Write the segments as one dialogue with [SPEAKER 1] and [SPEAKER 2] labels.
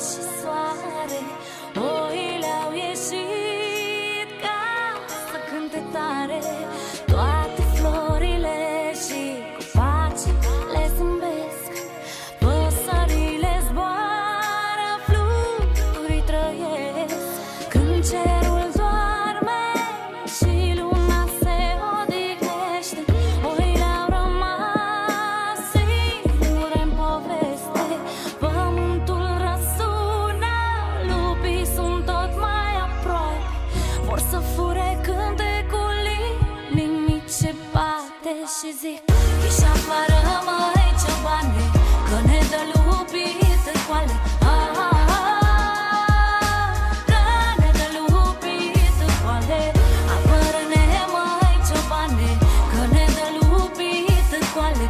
[SPEAKER 1] și soare, oile au ieșit ca să cânte tare. Toate florile și copacii le zâmbesc, păsările zboară, fluturii trăiesc. Când cerul doarme și luna se odihnește, oile au rămas singure-n poveste. Pământul răsună, lupii sunt tot mai aproape, vor să fure cântecul inimii ce bate și zic: ieși afară, măi, ciobane, că ne dă lupii târcoale. Că ne dă lupii târcoale. Apără-ne, măi, ciobane, că ne dă lupii târcoale.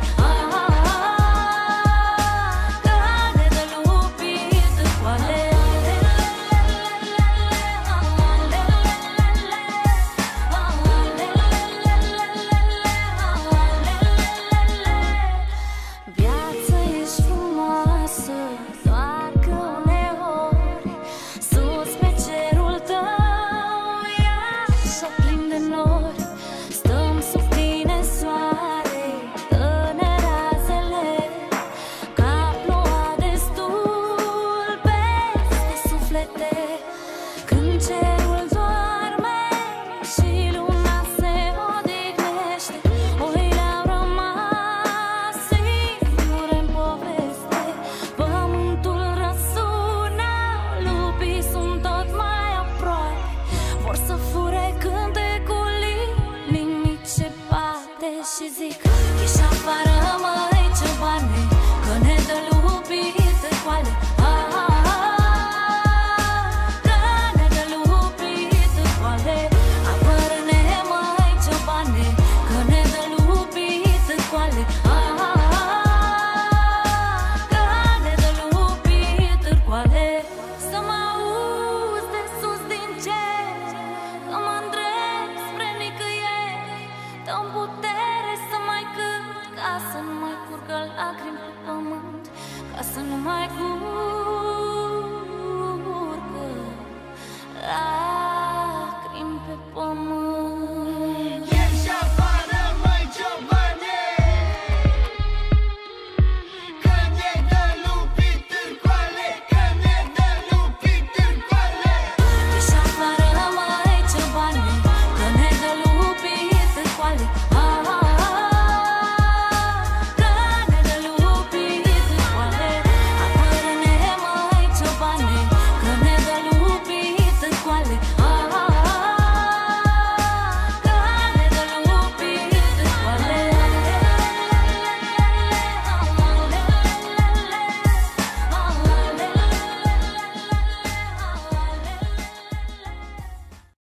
[SPEAKER 1] Că ne dă lupii târcoale. Viața ești frumoasă, doar că uneori sus pe cerul tău e așa plin de nori. Stăm sub tine, soare, dă-ne razele, ca ploua destul peste suflete. Când cerul doarme și luna se odihnește, oile au rămas singure-n poveste. Pământul răsună, lupii sunt tot mai aproape, vor să fure cântecul inimii ce bate și zic: ieși afară, măi, ciobane, că ne dă lupii târcoale. Că ne dă lupii târcoale. Apără-ne, măi, ciobane, că ne dă lupii târcoale. Că ne dă lupii târcoale. Să mă auzi de sus din cer, că mă îndrept spre nicăieri. Dă-mi putere să mai cânt, ca să nu mai curgă lacrimi pe pământ, ca să nu mai curgă lacrimi pe pământ.